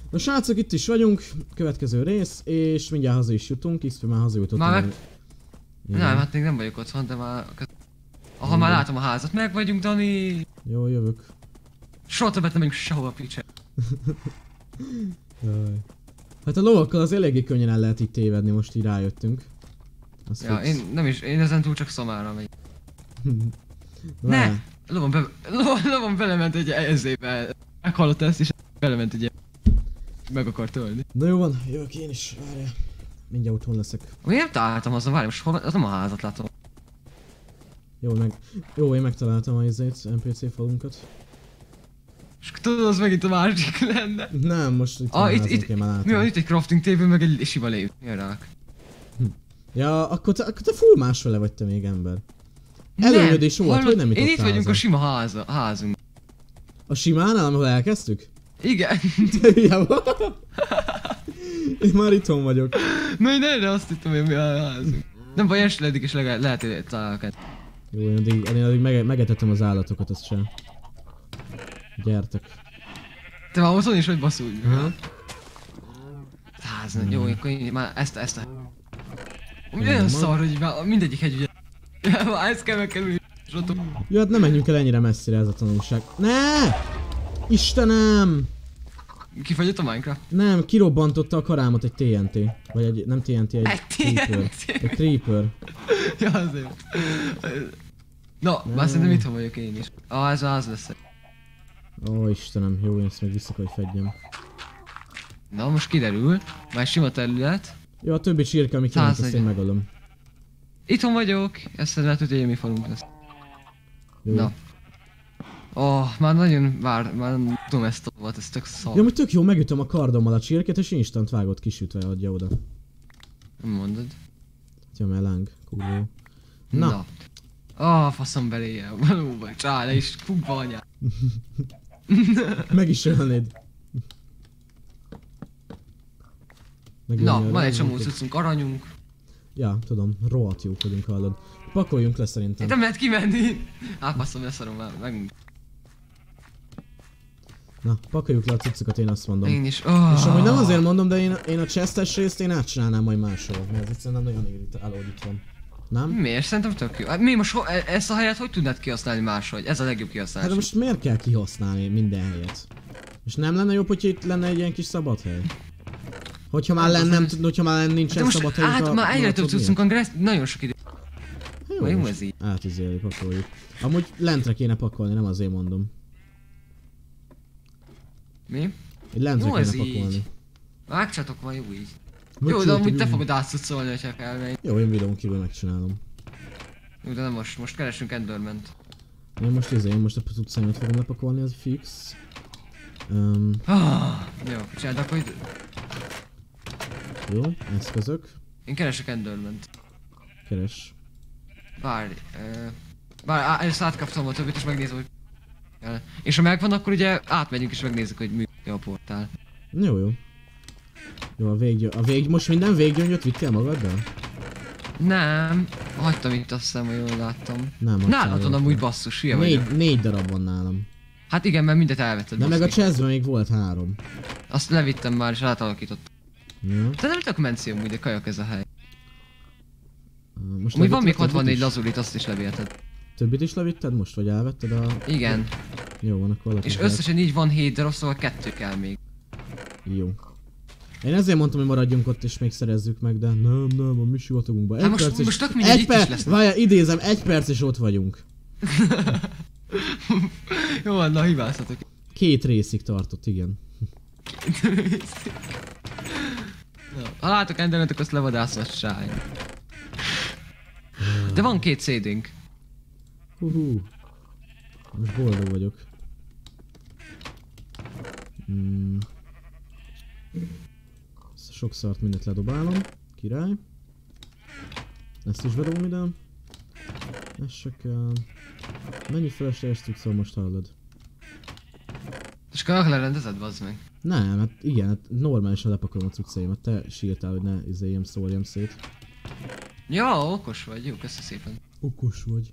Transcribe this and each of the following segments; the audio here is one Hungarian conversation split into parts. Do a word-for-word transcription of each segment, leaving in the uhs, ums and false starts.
Na srácok, itt is vagyunk, következő rész, és mindjárt haza is jutunk, X P már hazajutott. Már meg... Nem, hát még nem vagyok otthon, de már... Ha már látom a házat, meg vagyunk, Dani! Jó, jövök. Soha többet nem megyünk sehova, picse. Hát a lovakkal az eléggé könnyen el lehet itt tévedni, most így rájöttünk. Az Ja, fix. én nem is, én ezen túl csak szamára megy. Ne! Lovam, be, lovam, lovam belement egy ezébe, meghallotta ezt és belement egy meg akar tölni. Na jó van, jövök én is, várjál. Mindjárt otthon leszek. Miért találtam azon, várj, most hol, az nem a házat látom. Jó, meg, jó, én megtaláltam a izét, en pé cé falunkat. És tudod, az megint a másik lenne. Nem, most itt ah, a itt, házon itt, kell már mi van, itt egy crafting table, meg egy sima lév. Jön rák. Hm. Ja, akkor te, akkor te full másfele vagy te még ember. Előnyödés volt, hogy nem Én itt jutottál vagyunk haza. a sima háza, házunk. A simánál, ahol elkezdtük? Igen. Én már itthon vagyok. Na én erre azt hittem, hogy mi a házunk. Nem baj, esledik és legalább lehet, hogy találkozni. Jó, én addig, én addig mege, megetettem az állatokat, azt sem. Gyertek. Te már otthon is vagy baszul. Ha? Ház, hmm. Jó, akkor én már ezt, ezt a... Olyan szar, hogy már mindegyik egy ugye... Már ezt kell megkerülni, és ott... Jó, hát nem menjünk el ennyire messzire, ez a tanulság. Ne! Istenem! Kifagyott a Minecraft? Nem, kirobbantotta a karámot egy té en té. Vagy egy, nem té en té, egy, egy creeper. Egy creeper. Ja, azért. Na, ne. Már szerintem itthon vagyok én is. Ah, ez az lesz. Ó, Istenem, jó, én ezt meg vissza kell, hogy fedjem. Na, most kiderül. Már sima terület. Jó, a többi csirke, ami kiment, azt én megadom. Itthon vagyok, ezt lehet, hogy mi falunk lesz. Jó. Na. Oh, már nagyon vár, már nem tudom ezt a volt, ez tök szar. Ja, hogy tök jó, megütöm a kardommal a csirkét, és instant vágott kisütve adja oda. Nem mondod. Ja, meláng, kurva jó. Na. Na. Ah, faszom beléje, valóban, csá, le is, kukba anyád. Meg is ölnéd. Na, van egy csomó cuccunk, aranyunk. Ja, tudom, rohadt jók vagyunk, hallod. Pakoljunk le szerintem. Nem lehet kimenni. Á, faszom, leszarom már, meg... Na, pakoljuk le a cuccokat, én azt mondom. Én is, oh. És amúgy nem azért mondom, de én, én a chestes részt én átcsinálnám majd máshol, mert ez egyszerűen nagyon irritáló, hogy itt van. Nem? Miért? Szerintem tök jó. Hát mi most ho e ezt a helyet hogy tudnád kihasználni máshogy? Ez a legjobb kihasználás. Hát most miért kell kihasználni minden helyet? És nem lenne jobb, hogyha itt lenne egy ilyen kis szabad hely? Hogyha már lenne, nem tud, hogyha már nincsen szabad hely. Hát már egyre több cuccunk van, nagyon sok idő. Jó, jó ez így. Átizéli, pakoljuk. Amúgy lentre kéne pakolni, nem azért mondom. Mi? Így lentre kéne pakolni. Vágcsatok van, jó így. Jó, de amúgy te fogod átszolni, hogyha kell menni. Jó, én videón kívül megcsinálom. Jó, de nem most, most keresünk Enderment. Én most izé, én most a cuccaimat fogom lepakolni, az fix. Um, ah, jó, csináld akkor itt... Jó, eszközök. Én keresek Enderment. Keres. Várj, uh, várj, ezt átkaptam a többit és megnézem, hogy... És ha megvan, akkor ugye átmegyünk és megnézzük, hogy működik a portál. Jó, jó. Jó, a véggyön... A vég... Most minden véggyöngyöt vittél magaddal? Nem, hagytam itt, azt hiszem, hogy jól láttam. Nem, nálad van amúgy basszus, hülye négy, vagyok. Négy darab van nálam. Hát igen, mert mindet elvetted. De meg a chestben még volt három. Azt levittem már és átalakítottam. Ja. De nem tök menci amúgy, de kajak ez a hely. Most amúgy van még hatvannégy lazurit, azt is levélted. Többit is levitted most, vagy elvetted a... Igen. Jó, van, akkor és összesen így van hét darab, szóval kettő kell még. Jó. Én ezért mondtam, hogy maradjunk ott és még szerezzük meg, de nem, nem, a mi sivatagunkba. Egy hát most, perc most tök mindegy, itt is lesz. Várjál, idézem, egy perc és ott vagyunk. Jó van, na hibáztatok. Két részig tartott, igen. Na, ha látok Endermet, azt levadászol, sáj. De van két szédünk. Hú, most boldog vagyok. Hmm. Sok szart mindet ledobálom. Király. Ezt is bedobom ide. Ez se kell. Mennyi felesleges cuccol most hallod? És kajak lerendezed, bazd meg? Nem, hát igen, hát normálisan lepakolom a cuccaimat. Te sírtál, hogy ne izéljem, szóljam szét. Ja, okos vagy, jó, köszi szépen. Okos vagy.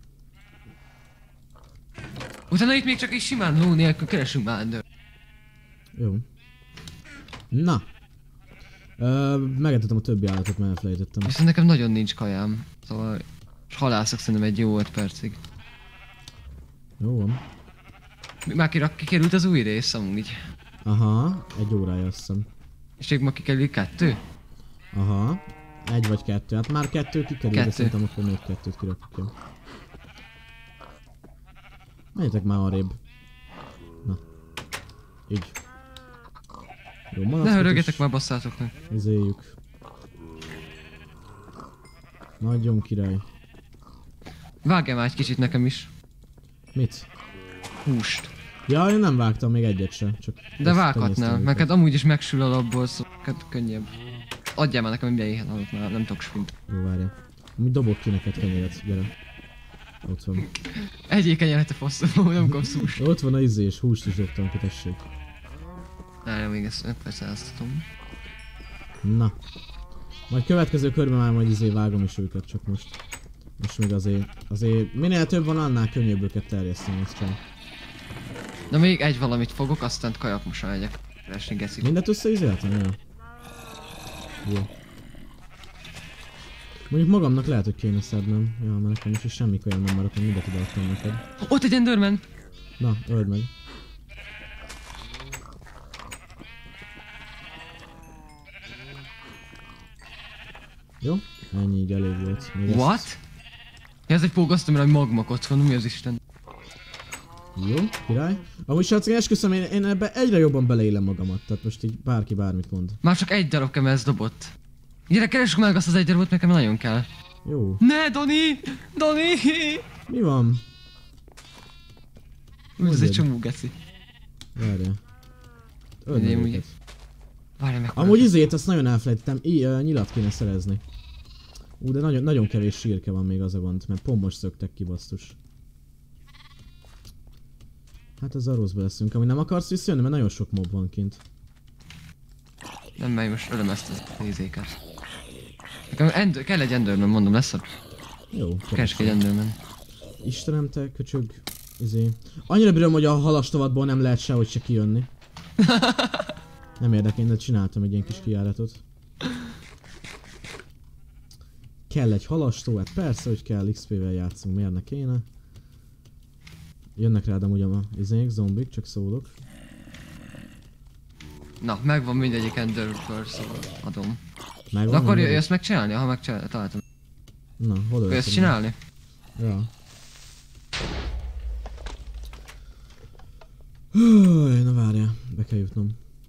Utána itt még csak egy simán ló nélkül keresünk már Ender. Jó. Na. Ö, megetettem a többi állatot, mert elfelejtettem. Viszont nekem nagyon nincs kajám. Szóval halászok szerintem egy jó öt percig. Jó van. Már kirak, kikerült az új rész amúgy. Aha, egy órája azt hiszem. És még ma kikerült kettő? Aha. Egy vagy kettő. Hát már kettő kikerült, de szerintem akkor még kettőt kirakjuk. Ja. Menjetek már arrébb. Na. Így. Jó, ne hörögjetek már, basszátok meg. Izéljük. Nagyon király. Vágjál már egy kicsit nekem is. Mit? Húst. Ja, én nem vágtam még egyet sem, csak... De vághatnál, mert hát amúgy is megsül alapból, szóval hát könnyebb. Adjál már nekem minden éhen alatt, már nem tudok sprint. Jó, várjál. Amúgy dobok ki neked kenyeret, gyere. Ott van. Egyék kenyeret a faszom, nem kapsz húst. Ott van a izé, és húst is dobtam ki, tessék. Várjál, még ezt megfeszáztatom. Na. Majd következő körben már majd izé vágom is őket, csak most. Most még azért, azért minél több van, annál könnyebb őket terjeszteni, ezt csak. Na még egy valamit fogok, aztán kajak most megyek. Keresni geszik. Mindent összeizéltem? Ja. Jó. Mondjuk magamnak lehet, hogy kéne szednem. Ja, mert nekem most is semmi kajam nem maradt, mindet odaadtam neked. Ott egy Enderman! Na, öld meg. Jó? Ennyi így elég volt. Még What? Ezt... Ja, ez egy pógasztom, hogy magmak ott van, mi az Isten? Jó, király. Amúgy srácok, én esküszöm, én, én ebbe egyre jobban beleélem magamat, tehát most így bárki bármit mond. Már csak egy darab kemez dobott. Gyere, keressük meg azt az egy darabot, nekem nagyon kell. Jó. Ne, Doni! Doni! Mi van? Úgy, ez egy csomó geci. Várjál. Öld meg Én őket. Várjál meg. Amúgy izét, azt nagyon elfelejtettem, I, uh, nyilat kéne szerezni. Ú, de nagyon, nagyon kevés sírke van még, az a gond, mert pont most szöktek ki, basszus. Hát az arroszba leszünk, ami nem akarsz visszajönni, mert nagyon sok mob van kint. Nem, mert most ölöm ezt a nézéket. Nekem ender, kell egy Enderman, mondom, lesz a... Jó, Keresek egy Enderman. Istenem, te köcsög, izé. Annyira bírom, hogy a halastovatból nem lehet sehogy se kijönni. Nem érdekel, de csináltam egy ilyen kis kijáratot. Kell egy halastó, hát persze, hogy kell, iksz pé-vel játszunk, miért ne kéne. Jönnek rád amúgy a izék, zombik, csak szólok. Na, megvan mindegyik Ender Pearl, szóval adom. Megvan, De akkor mindegyik? ezt megcsinálni? Ha megcsinálni, találtam. Na, hol Akkor ezt öltem csinálni? meg? Ja. Húj, na várjál, be kell jutnom.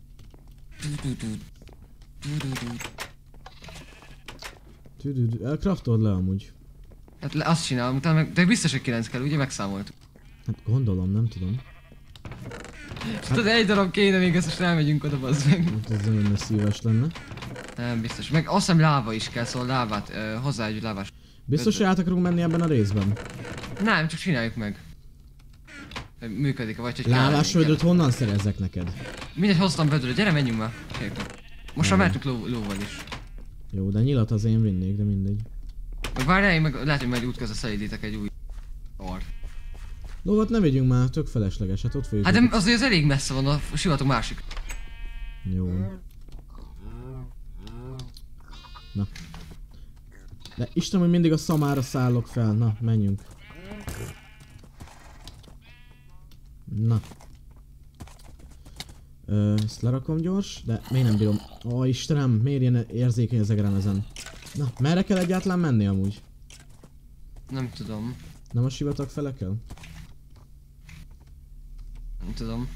Tüdüdü, elkraftold le amúgy. Hát le, azt csinálom, utána meg, de biztos, hogy kilenc kell, ugye megszámoltuk. Hát gondolom, nem tudom. Hát, tudod, egy darab kéne, még ezt most elmegyünk oda, bazd meg. Hát ez nagyon szíves lenne. Nem, biztos. Meg azt hiszem láva is kell, szóval lávát, uh, hozzá egy lávás. Biztos, hogy át akarunk menni ebben a részben? Nem, csak csináljuk meg. Működik, vagy hogy kell. Lávásvödröt honnan szerezzek neked? Mindegy, hoztam vödröt, gyere, menjünk már. Sépen. Most már mehetünk ló, lóval is. Jó, de nyilat az én vinnék, de mindegy. Meg várjál, én meg lehet, hogy majd útközben szelídítek egy új or. Lovat ne vigyünk már, tök felesleges, hát ott fogjuk. Hát de őket- azért az elég messze van, a sivatag másik. Jó. Na. De Istenem, hogy mindig a szamára szállok fel. Na, menjünk. Na. Ö, ezt lerakom gyors, de miért nem bírom? Ó, Istenem, miért ilyen érzékeny az egerem ezen? Na, merre kell egyáltalán menni amúgy? Nem tudom. Nem a sivatag fele kell? Nem tudom.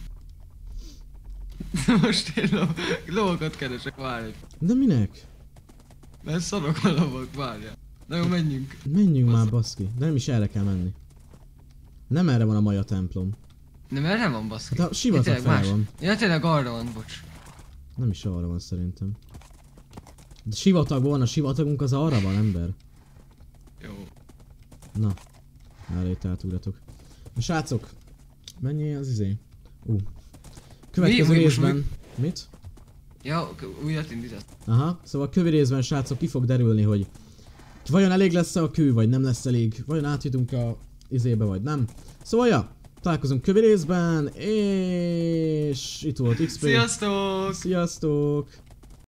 Most én ló, lókat keresek, várj. De minek? Mert szarok a lovak, várjál. Na jó, menjünk. Menjünk már, baszki. De nem is erre kell menni. Nem erre van a maja templom. Nem, erre van baszki. Hát a sivatag Ja, fel van. Ja, tényleg arra van, bocs. Nem is arra van szerintem. De sivatagban van, a sivatagunk az arra van, ember. Jó. Na. Erre itt átugratok. Na srácok, mennyi az izé? Ú. Uh. Következő Mi? részben... Most Mit? Ja, újat indítasz. Aha, szóval a kövi részben srácok ki fog derülni, hogy vajon elég lesz-e a kő, vagy nem lesz elég, vajon átjutunk a izébe, vagy nem. Szóval ja, találkozunk kövi részben, és itt volt iksz pé. Sziasztok! Sziasztok!